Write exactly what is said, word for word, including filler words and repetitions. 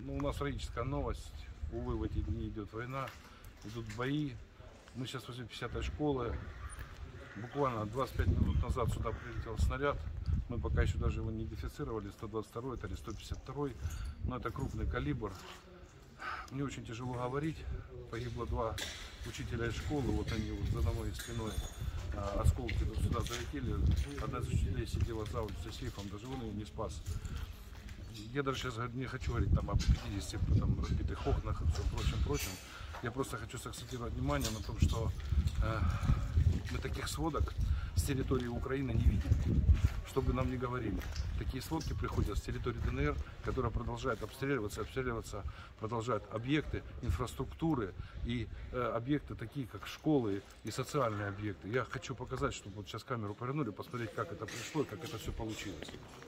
Ну, у нас трагическая новость. Увы, в эти дни идет война, идут бои. Мы сейчас возле пятидесятой школы. Буквально двадцать пять минут назад сюда прилетел снаряд. Мы пока еще даже его не идентифицировали. сто двадцать второй это или сто пятьдесят второй. Но это крупный калибр. Мне очень тяжело говорить. Погибло два учителя из школы. Вот они вот за моей спиной. Осколки сюда залетели. Одна из учителей сидела за, за сейфом. Даже он ее не спас. Я даже сейчас не хочу говорить там, об пятидесяти там, разбитых окнах и всем прочим, прочим. Я просто хочу сакцентировать внимание на том, что э, мы таких сводок с территории Украины не видим. Что бы нам ни говорили. Такие сводки приходят с территории ДНР, которая продолжает обстреливаться, обстреливаться, продолжают объекты, инфраструктуры и э, объекты такие, как школы и социальные объекты. Я хочу показать, чтобы вот сейчас камеру повернули, посмотреть, как это пришло и как это все получилось.